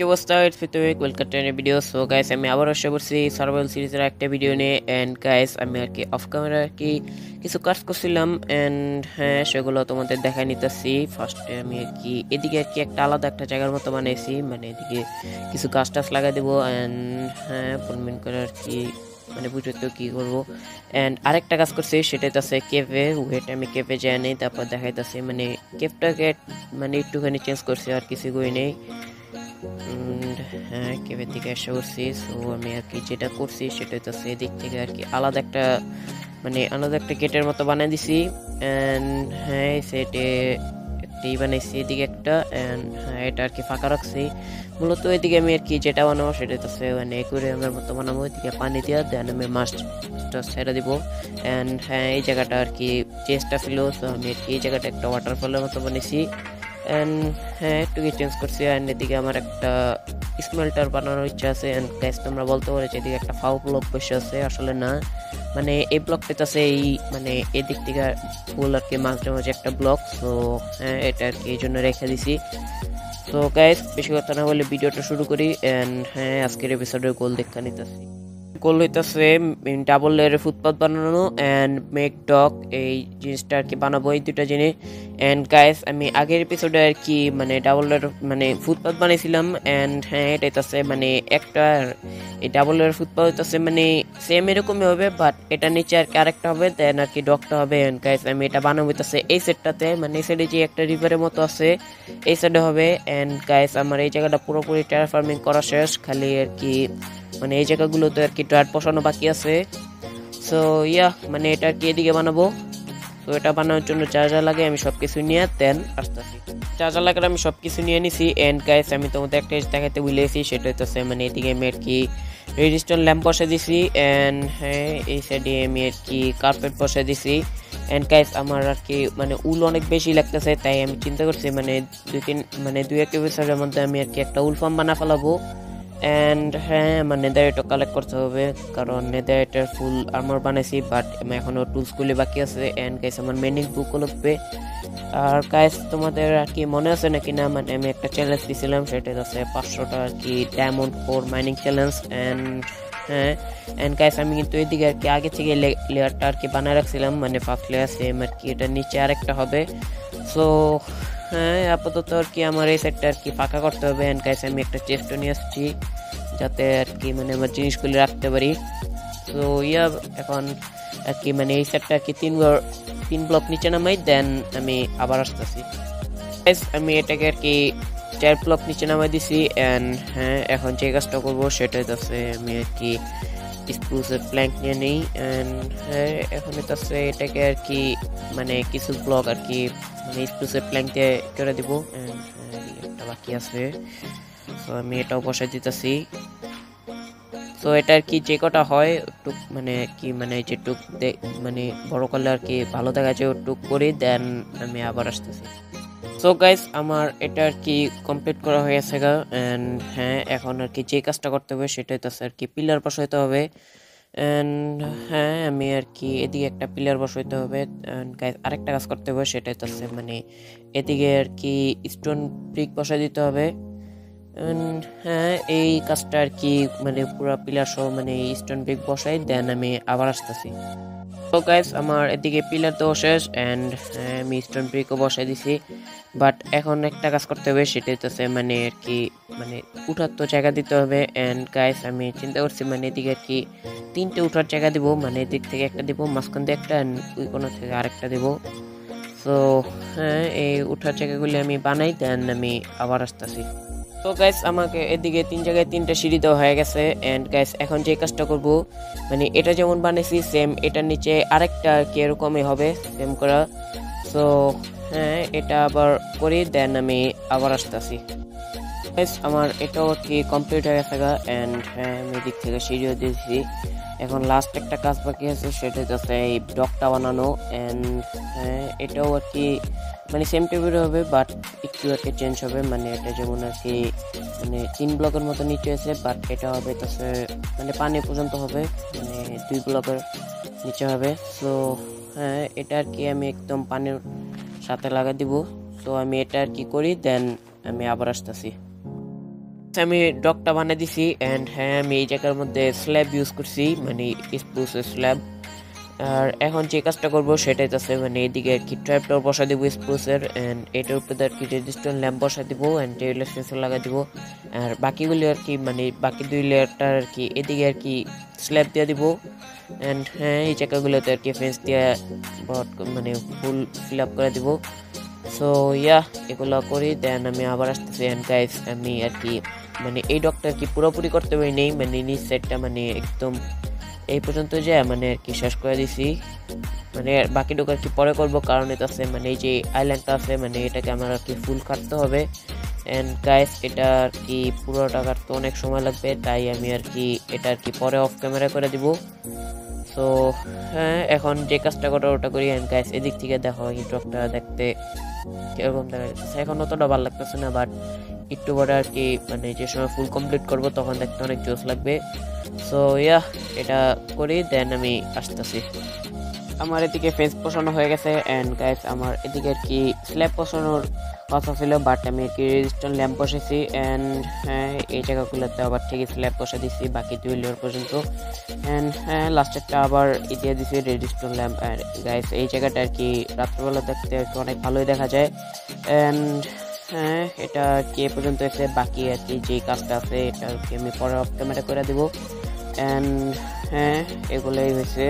what's up? It's Fituik. Welcome to a new video. So guys, আমি আবার আসছে বলছি সার্ভাইভাল সিরিজের একটা ভিডিও নিয়ে এন্ড গাইস আমি আর কি অফ ক্যামেরা কি কিছু কাজ করছিলাম এন্ড হ্যাঁ সেগুলো তোমাদের দেখাই নিতেছি। ফার্স্টে আমি আর কি এদিকে আর কি একটা আলাদা একটা জায়গার মতো বানাইছি, মানে এদিকে কিছু গাছ টাছ লাগাই দেবো এন্ড হ্যাঁ পরিমাণ করে আর কি মানে বুঝতে তো কি করবো। এন্ড আরেকটা কাজ করছি সেটাই আছে কেভে, ওয়েট আমি কেভে যাই নেই, তারপর দেখাইতেছি মানে কেভটাকে মানে একটুখানি চেঞ্জ করছি আর কিছু কই নেই। হ্যাঁ কেভের দিকে এসে করছি। সো আমি আর কি যেটা করছি সেটা হচ্ছে এদিক থেকে আর কি আলাদা একটা গেটের মতো বানিয়ে দিছি এন্ড হ্যাঁ সেটে একটি বানাইছি এদিকে একটা এন্ড হ্যাঁ এটা আর কি ফাঁকা রাখছি। মূলত এদিকে আমি আর কি যেটা বানাবো সেটা হচ্ছে মানে অ্যাকুয়ারিয়ামের মতো বানাবো, এদিকে পানি দিয়ে দেন আমি মাছটা ছেড়ে দিব এন্ড হ্যাঁ এই জায়গাটা আর কি চেষ্টা ছিল। সো আমি আর কি এই জায়গাটা একটা ওয়াটারফলের মতো বানিয়েছি এন্ড হ্যাঁ একটু চেঞ্জ করছি। এন্ড এদিকে আমার একটা স্মেল্টার বানানোর ইচ্ছা আছে এন্ড গাইস তোমরা বলতে পারো যে এদিকে একটা ফাউ ব্লক বসে আছে, আসলে না মানে এই ব্লকটা আছে এই মানে এদিক থেকে ফুল আর কি মাঝে মাঝে একটা ব্লক। সো হ্যাঁ এটা আর কি এই জন্য রেখে দিছি। তো গাইস বেশি কথা না বলে ভিডিওটা শুরু করি এন্ড হ্যাঁ আজকের এপিসোডের গোল দেখা নিতেছি। গোল হইতেছে ডাবল লেয়ারের ফুটপাথ বানানো এন্ড মেক ডক, এই জিনিসটা আর কি বানাবো এই দুটা জিনিস। এন্ড গাইস আমি আগের এপিসোডে আর কি মানে ডাবল লেয়ার মানে ফুটপাথ বানাইছিলাম এন্ড হ্যাঁ এটা হইতেছে মানে একটা এই ডাবল লেয়ার ফুটপাথ হইতেছে মানে সেম এরকমই হবে, বাট এটা নিচে আর কি আরেকটা হবে দেন আর কি ডকটা হবে। এন্ড গাইস আমি এটা বানাবো হইতেছে এই সেটটাতে, মানে এই সাইডে যে একটা রিভারের মতো আছে এই সাইডে হবে। এন্ড গাইস আমার এই জায়গাটা পুরোপুরি টেরাফর্মিং করা শেষ, খালি আর কি মানে এই জায়গাগুলোতে আর কি টায়ার বসানো বাকি আছে। সো ইয়া মানে এটা আর কি এদিকে বানাবো। তো এটা বানানোর জন্য যা যা লাগে আমি সবকিছু নিয়ে দেন আসতেছি। যা যা লাগে আমি সবকিছু নিয়ে নিছি এন্ড গাইস আমি তোমাদের একটা জিনিস দেখাতে ভুলেছি সেটা হচ্ছে মানে এদিকে আমি আর কি রেডিস্টোন ল্যাম্প বসে দিছি এন্ড হ্যাঁ এই সাইডে আমি আর কি কার্পেট বসে দিছি। এন্ড গাইস আমার আর কি মানে উল অনেক বেশি লাগতেছে, তাই আমি চিন্তা করছি মানে দুই এক এপিসোডের মধ্যে আমি আর কি একটা উল ফার্ম বানা ফেলাবো এন্ড হ্যাঁ আমার নেদারইটও কালেক্ট করতে হবে, কারণ নেদারইটের ফুল আর্মার বানাইছি বাট আমি এখনো টুলসগুলি বাকি আছে। এন্ড গাইস আমার মেনিং বুকও লাগবে। আর গাইস তোমাদের আর কি মনে আছে নাকি না মানে আমি একটা চ্যালেঞ্জ দিয়েছিলাম সেটা হচ্ছে 500টা আর কি diamond core mining challenge and হ্যাঁ এন্ড গাইস আমি কিন্তু এদিকে আর কি আগে থেকে লেয়ারটা আর কি বানায় রাখছিলাম, মানে ফার্স্ট লেয়ার সেম আর কি এটা নিচে আরেকটা হবে। সো হ্যাঁ আপাতত আর কি আমার এই সাইডটা আর কি ফাঁকা করতে হবে। এন্ড গাইস আমি একটা চেস্টও নিয়ে আসছি যাতে আর কি মানে আমার জিনিসগুলি রাখতে পারি। তো ইয়া এখন আর কি মানে এই সাইডটা আর কি তিন ব্লক নিচে নামাই দেন আমি আবার আসতেছি। গাইস আমি এটাকে আর কি 4 ব্লক নিচে নামাই দিছি এন্ড হ্যাঁ এখন যে কাজটা করবো সেটা হচ্ছে আমি আর কি স্প্রুসের প্ল্যাঙ্ক নিয়ে নেই এন্ড হ্যাঁ এখন হচ্ছে এটাকে আর কি মানে কিছু ব্লক আর কি মানে স্প্রুসের প্ল্যাঙ্ক দিয়ে করে দিব এন্ড একটা বাকি আছে। তো আমি এটাও বসাই দিতেছি। তো এটা আর কি যে কটা হয় টুক মানে কি মানে যে টুক মানে বড় করলে আর কি ভালো দেখা যায় টুক করি দেন আমি আবার আসতেছি। সো গাইস আমার এটা আর কি কমপ্লিট করা হয়ে গেছে গা এন্ড হ্যাঁ এখন আর কি যে কাজটা করতে হবে সেটা হচ্ছে আর কি পিলার বসাইতে হবে এন্ড হ্যাঁ আমি আর কি এদিকে একটা পিলার বসাইতে হবে এন্ড গাইস আরেকটা কাজ করতে হবে সেটা হচ্ছে মানে এদিকে আর কি স্টোন ব্রিক বসাই দিতে হবে এন্ড হ্যাঁ এই কাজটা আর কি মানে পুরো পিলার সহ মানে স্টোন ব্রিক বসাই দেন আমি আবার আসতেছি। তো গাইস আমার এদিকে পিলার তো শেষ এন্ড আমি স্টোন ব্রিকও বসাই দিছি, বাট এখন একটা কাজ করতে হবে সেটা হচ্ছে মানে আর কি মানে উঠার তো জায়গা দিতে হবে। এন্ড গাইস আমি চিন্তা করছি মানে এদিকে আর কি 3টে উঠার জায়গা দিব, মানে এদিক থেকে একটা দিব, মাঝখান দিয়ে একটা ওই কোনো থেকে আরেকটা দিব। সো হ্যাঁ এই উঠার জায়গাগুলি আমি বানাই দেন আমি আবার আসতেছি। তো গাইস আমাকে এদিকে 3 জায়গায় 3টা সিঁড়ি দেওয়া হয়ে গেছে এন্ড গাইস এখন যে কাজটা করব মানে এটা যেমন বানাইছি সেম এটার নিচে আরেকটা কি এরকমই হবে সেম করা। সো হ্যাঁ এটা আবার করি দেন আমি আবার আসতেছি। গাইস আমার এটাও কি কমপ্লিট হয়ে গেছে গা এন্ড হ্যাঁ আমি দিক থেকে সিঁড়িও দিয়েছি। এখন লাস্ট একটা কাজ বাকি আছে সেটা হচ্ছে এই ডকটা বানানো এন্ড হ্যাঁ এটাও আর কি মানে সেম টেবিল হবে বাট একটু আর কি চেঞ্জ হবে, মানে এটা যেমন আর কি মানে 3 ব্লকের মতো নিচে আছে বাট এটা হবে তাছে মানে পানি পর্যন্ত হবে মানে 2 ব্লকের নিচে হবে। সো হ্যাঁ এটা আর কি আমি একদম পানির সাথে লাগা দিব। তো আমি এটা আর কি করি দেন আমি আবার আসতেছি। আমি ডকটা বানিয়ে দিছি এন্ড হ্যাঁ আমি এই জায়গার মধ্যে স্ল্যাব ইউজ করছি মানে স্প্রুসের স্ল্যাব। আর এখন যে কাজটা করবো সেটাই আছে মানে এদিকে আর কি ট্র্যাপডোর বসা দিব স্প্রুসের এন্ড এটার উপরে আর কি রেজিস্ট্যান্ট ল্যাম্প বসা দিব এন্ড টেবিল সেন্সর লাগা দিব। আর বাকিগুলি আর কি মানে বাকি 2 লেয়ারটা আর কি এদিকে আর কি স্ল্যাব দিয়ে দিব এন্ড হ্যাঁ এই জায়গাগুলোতে আর কি ফেন্স দিয়ে মানে ফুল ফিল আপ করে দিব। সো ইয়া এগুলো করি দেন আমি আবার আসতেছি এন্ড গাইস আমি আর কি মানে এই ডকটা আর কি পুরোপুরি করতে পারি নেই মানে নিচ সাইডটা মানে একদম এই পর্যন্ত যায় মানে আর কি শেষ করে দিছি মানে বাকি ডক আর কি পরে করবো কারণ এটা আছে মানে এই যে আইল্যান্ডটা আছে মানে এটাকে আমার আর কি ফুল কাটতে হবে এন্ড গাইস এটা আর কি পুরোটা কাটতে অনেক সময় লাগবে তাই আমি আর কি এটা আর কি পরে অফ ক্যামেরা করে দিব। সো হ্যাঁ এখন যে কাজটা করা ওটা করি এন্ড গাইস এদিক থেকে দেখো এই ডকটা দেখতে কিরকম দেখা যাচ্ছে এখন অতটা ভালো লাগতেছে না বাট একটু পরে আর কি মানে যে সময় ফুল কমপ্লিট করব তখন দেখতে অনেক জোস লাগবে। সো ইয়া এটা করি দেন আমি আসতেছি। আমার এদিকে ফেস বসানো হয়ে গেছে এন্ড গাইস আমার এদিকে আর কি স্ল্যাব বসানোর কথা ছিল বাট আমি আর কি রেজিস্ট্যান্ট ল্যাম্প বসেছি এন্ড হ্যাঁ এই জায়গাগুলোতে আবার ঠিকই স্ল্যাব বসে দিছি বাকি 2 লেয়ার পর্যন্ত এন্ড হ্যাঁ লাস্টেরটা আবার দিয়ে দিছি রেজিস্ট্যান্ট ল্যাম্প। আর গাইস এই জায়গাটা আর কি রাত্রেবেলা দেখতে আর কি অনেক ভালোই দেখা যায় এন্ড হ্যাঁ এটা আর কি এ পর্যন্ত এসে বাকি আর কি যে কাজটা আছে এটা আর কি আমি পরে অফ ক্যামেরা করে দিব এন্ড হ্যাঁ এগুলোই হয়েছে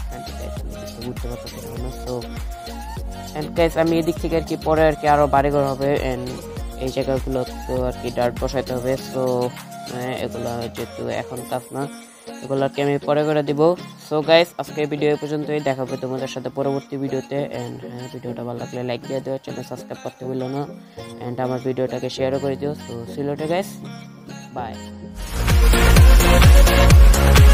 বুঝতে পারতেছি না। তো এন্ড গাইস আমি এদিক থেকে আর কি পরে আর কি আরো বাড়িঘর হবে এন্ড এই জায়গাগুলো তো আর কি ডার্ট বসাইতে হবে। সো এগুলো যেহেতু এখন কাজ না এগুলো আর কি আমি পরে করে দিব। সো গাইস আজকে ভিডিও এই পর্যন্তই, দেখা হবে তোমাদের সাথে পরবর্তী ভিডিওতে এন্ড হ্যাঁ ভিডিওটা ভালো লাগলে লাইক দিয়ে দিও, চ্যানেল সাবস্ক্রাইব করতে ভুলো না এন্ড আমার ভিডিওটাকে শেয়ারও করে দিও। So see you later guys, by.